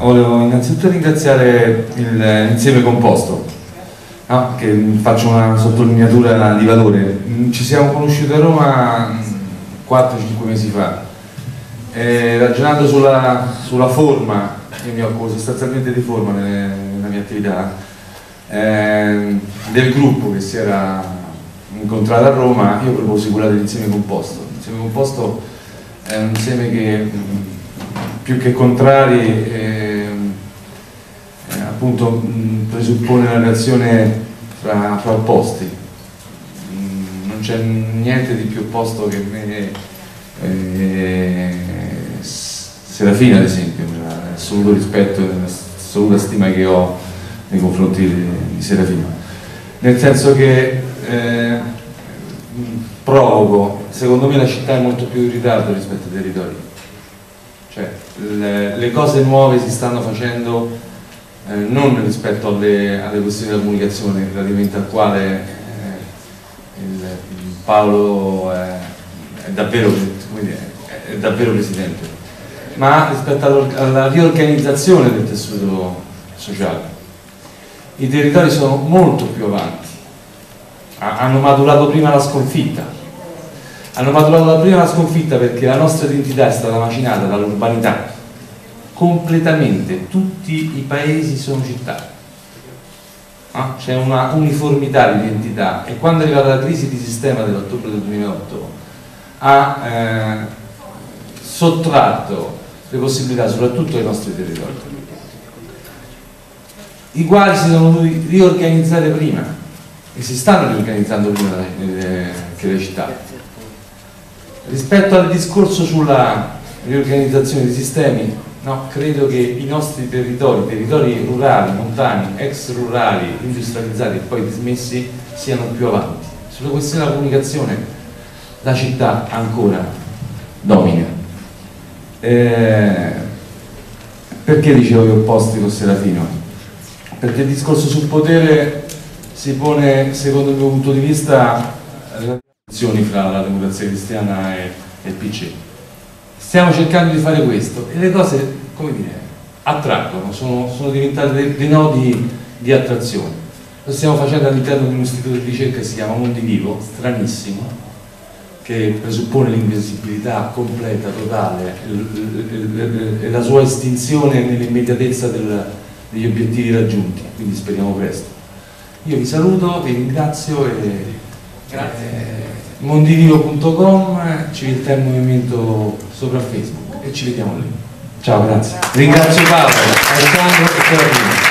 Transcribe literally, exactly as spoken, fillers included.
volevo innanzitutto ringraziare l'insieme composto, no? Che faccio una sottolineatura di valore. Ci siamo conosciuti a Roma quattro cinque mesi fa, e ragionando sulla, sulla forma, io mi occupo sostanzialmente di forma nelle, nella mia attività, eh, del gruppo che si era incontrato a Roma, io proposi quella dell'insieme composto. L'insieme composto è un insieme che più che contrari eh, eh, appunto mh, presuppone una relazione fra, fra opposti. Mh, non c'è niente di più opposto che me, eh, Serafina ad esempio, l'assoluto rispetto e l'assoluta stima che ho nei confronti di, di Serafina, nel senso che eh, provoco, secondo me la città è molto più in ritardo rispetto ai territori. Cioè, le, le cose nuove si stanno facendo eh, non rispetto alle, alle questioni della comunicazione, relativamente al quale eh, il, il Paolo è, è, davvero, come dire, è davvero presidente, ma rispetto alla riorganizzazione del tessuto sociale. I territori sono molto più avanti, hanno maturato prima la sconfitta. Hanno maturato prima la sconfitta perché la nostra identità è stata macinata dall'urbanità completamente. Tutti i paesi sono città, no? C'è una uniformità di identità, e quando è arrivata la crisi di sistema dell'ottobre del duemilaotto ha eh, sottratto le possibilità soprattutto ai nostri territori, i quali si sono dovuti riorganizzare prima e si stanno riorganizzando prima che le città. Rispetto al discorso sulla riorganizzazione dei sistemi, no, credo che i nostri territori, territori rurali, montani, ex rurali, industrializzati e poi dismessi, siano più avanti. Sulla questione della comunicazione la città ancora domina. Eh, perché dicevo io opposti con Serafino? Perché il discorso sul potere si pone, secondo il mio punto di vista, fra la democrazia cristiana e, e il P C. Stiamo cercando di fare questo e le cose, come dire, attraggono, sono, sono diventate dei, dei nodi di attrazione. Lo stiamo facendo all'interno di un istituto di ricerca che si chiama Mondivivo, stranissimo, che presuppone l'invisibilità completa, totale, e la sua estinzione nell'immediatezza del, degli obiettivi raggiunti, quindi speriamo presto. Io vi saluto, vi ringrazio e grazie. Mondivivo punto com, ci vediamo il movimento sopra Facebook e ci vediamo lì. Ciao, grazie. Ringrazio Paolo, Alessandro e Serafino.